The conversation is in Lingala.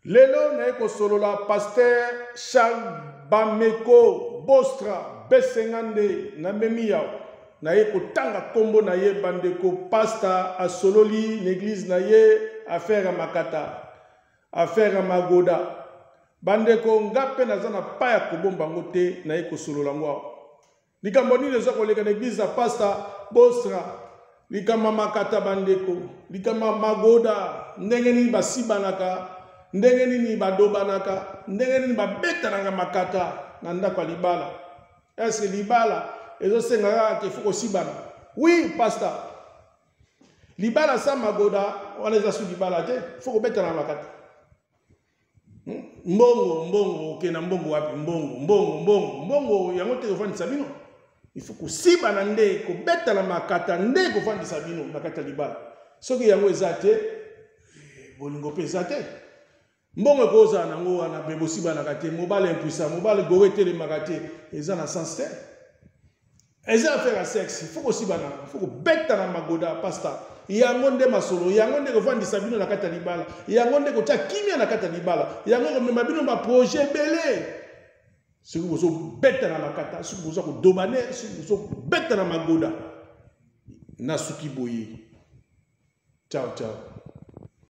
Lelo na eko solola pasteur Charles Bameko Bostra Besengande na memia na eko tanga kombo na ye bandeko pasteur asololi l'église na ye affaire makata affaire magoda bandeko ngape na zana paya kobomba ngote na eko solola ngwa likambo nini zo koleka na église ya pasteur Bostra likama makata bandeko likama magoda ndenge nini basibanaka ndenge nini badobanaka ndenge nini babetananga makata na ndako ya libala. Est-ce que libala ezosengaka ke foko sibana? Oui, pasteur. Libala sa magoda wana eza su libala te foko betana makata. Mbongo okena mbongo wapi mbongo yango te kofandisa bino. Il faut ko sibana nde ko betana makata nde kofandisa bino makata libala. Soki yango eza te bolingo pe eza te. Mbongo koza nango wana bebosi banaka te mobile impuissant mobile gore telemaka te eza na sens te eza affaire ya sexe faut aussi bana faut ko beta na magoda pasteur yango nde masolo yango nde kovandisa bino na kata libala yango nde kotia kimia na kata libala yango komema bino ba projet belé soki bozo beta na makata soki bozo ko domane soki bozo beta na magoda na suki boye ciao ciao.